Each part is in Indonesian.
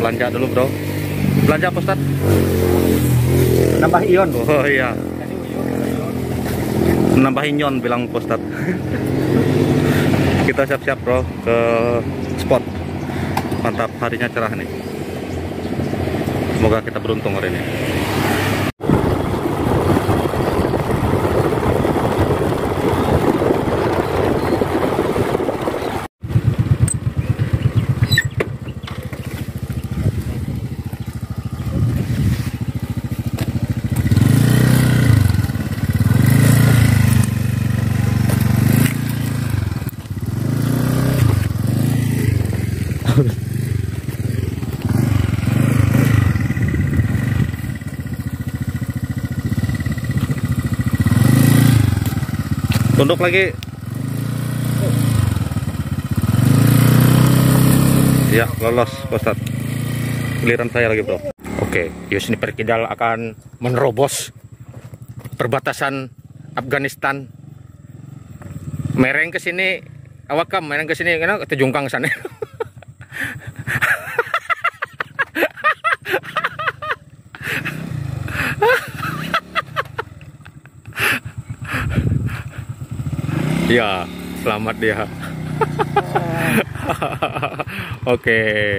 belanja dulu bro. Belanja apa Ustaz? Nambah ion. Oh iya, nambah ion bilang Ustaz. Kita siap-siap bro ke spot. Mantap, harinya cerah nih. Semoga kita beruntung hari ini. Tunduk lagi. Ya, lolos Ustaz. Giliran saya lagi bro. Oke, Yus Sniper Kidal akan menerobos perbatasan Afghanistan. Mereng ke sini, awakam mereng ke sini karena tejungkang sana. Ya, selamat dia. Oke.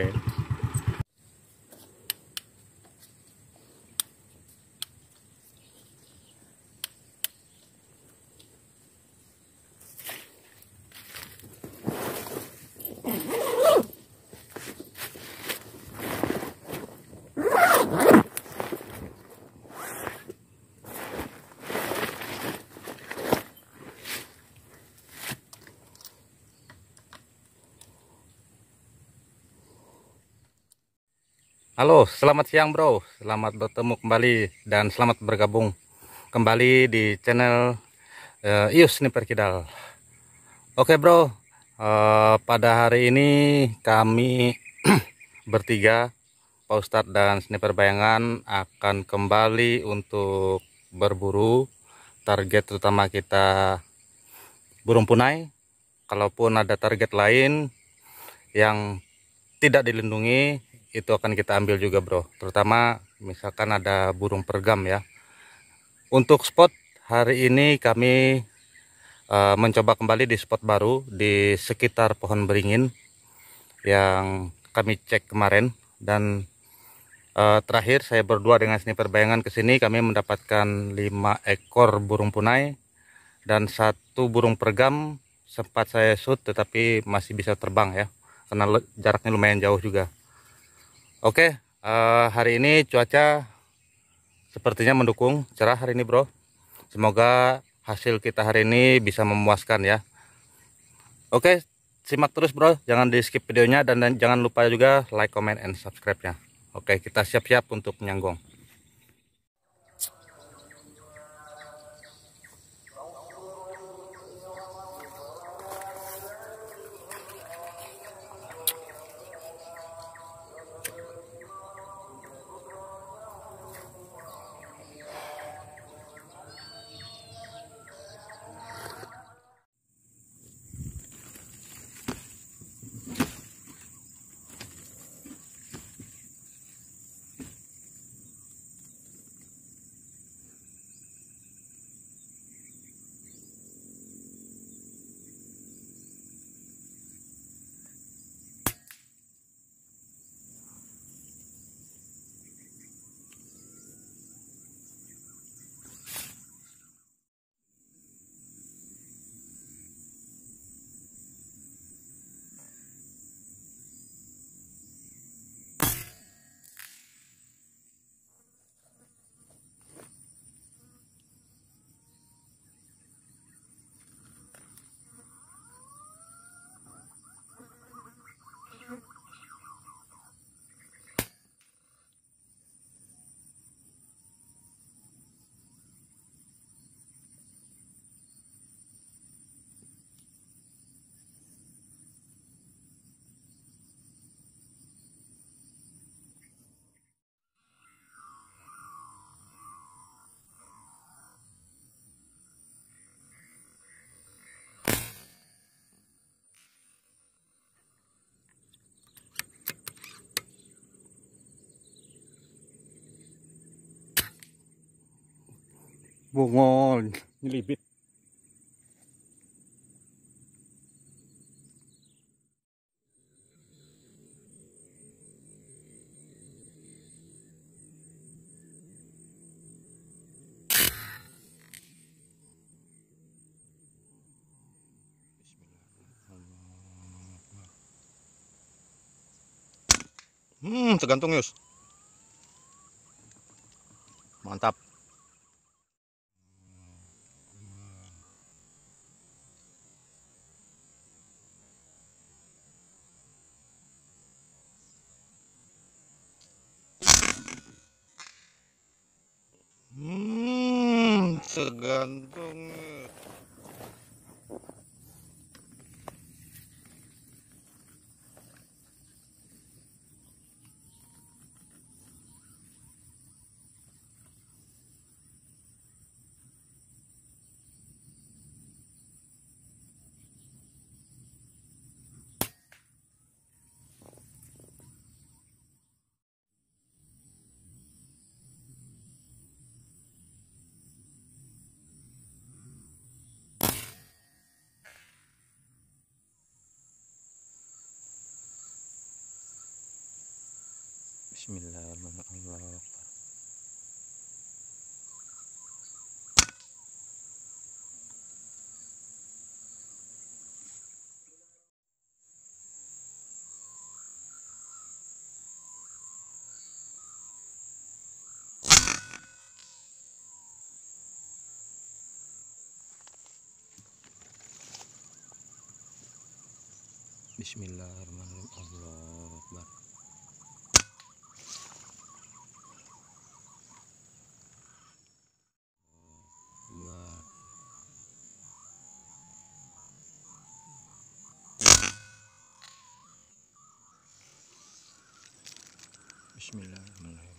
Halo, selamat siang bro. Selamat bertemu kembali dan selamat bergabung kembali di channel Yus Sniper Kidal. Oke bro, pada hari ini kami bertiga, Pak Ustadz dan Sniper Bayangan akan kembali untuk berburu. Target utama kita burung punai. Kalaupun ada target lain yang tidak dilindungi, itu akan kita ambil juga bro, terutama misalkan ada burung pergam ya. Untuk spot hari ini kami mencoba kembali di spot baru di sekitar pohon beringin yang kami cek kemarin, dan terakhir saya berdua dengan Sniper Bayangan kesini, kami mendapatkan 5 ekor burung punai dan 1 burung pergam. Sempat saya shoot tetapi masih bisa terbang ya, karena jaraknya lumayan jauh juga. Oke, hari ini cuaca sepertinya mendukung, cerah hari ini bro. Semoga hasil kita hari ini bisa memuaskan ya. Oke, simak terus bro, jangan di skip videonya, dan jangan lupa juga like, comment, and subscribe-nya. Oke, kita siap-siap untuk menyanggong. Bungol nyelibit. Tergantung Yus. Mantap. Tergantung. Bismillahirrahmanirrahim. Bismillahirrahmanirrahim. Allahu Akbar. Bismillahirrahmanirrahim.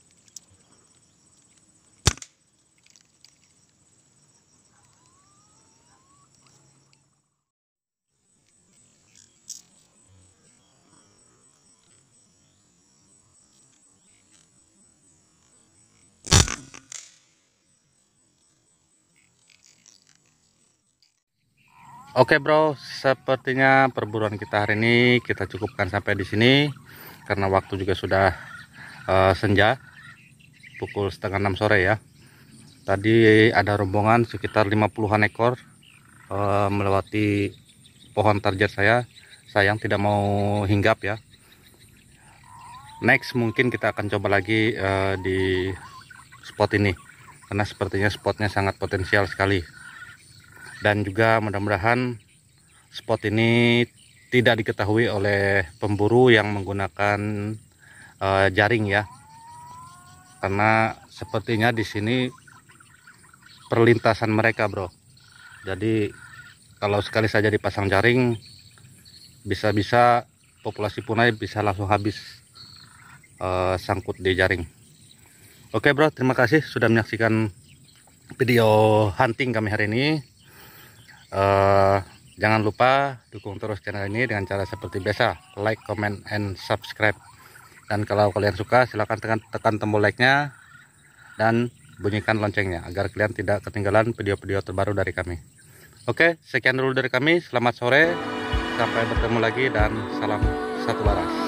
Oke bro, sepertinya perburuan kita hari ini kita cukupkan sampai di sini karena waktu juga sudah senja, pukul setengah 6 sore ya. Tadi ada rombongan sekitar 50-an ekor melewati pohon target saya. Sayang tidak mau hinggap ya. Next mungkin kita akan coba lagi di spot ini karena sepertinya spotnya sangat potensial sekali. Dan juga mudah-mudahan spot ini tidak diketahui oleh pemburu yang menggunakan jaring ya, karena sepertinya di sini perlintasan mereka bro. Jadi kalau sekali saja dipasang jaring, bisa-bisa populasi punai bisa langsung habis sangkut di jaring. Oke bro, terima kasih sudah menyaksikan video hunting kami hari ini. Jangan lupa dukung terus channel ini dengan cara seperti biasa, like, comment, and subscribe. Dan kalau kalian suka silahkan tekan tombol like-nya dan bunyikan loncengnya agar kalian tidak ketinggalan video-video terbaru dari kami. Oke, sekian dulu dari kami. Selamat sore, sampai bertemu lagi dan salam satu waras.